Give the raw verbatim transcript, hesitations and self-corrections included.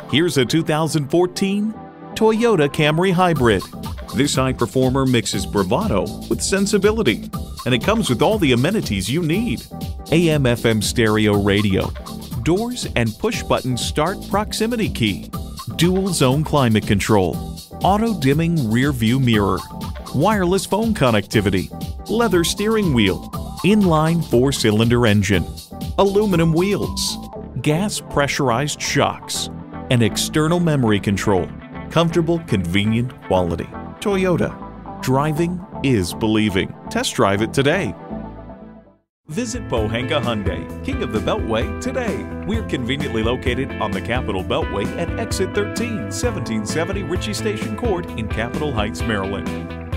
Here's a two thousand fourteen Toyota Camry Hybrid. This high performer mixes bravado with sensibility, and it comes with all the amenities you need. A M F M stereo radio, doors and push-button start proximity key, dual zone climate control, auto-dimming rear view mirror, wireless phone connectivity, leather steering wheel, inline four-cylinder engine, aluminum wheels, gas pressurized shocks, and external memory control. Comfortable, convenient quality. Toyota. Driving is believing. Test drive it today. Visit Pohanka-Hyundai, King of the Beltway, today. We're conveniently located on the Capital Beltway at Exit thirteen, seventeen seventy Ritchie Station Court in Capitol Heights, Maryland.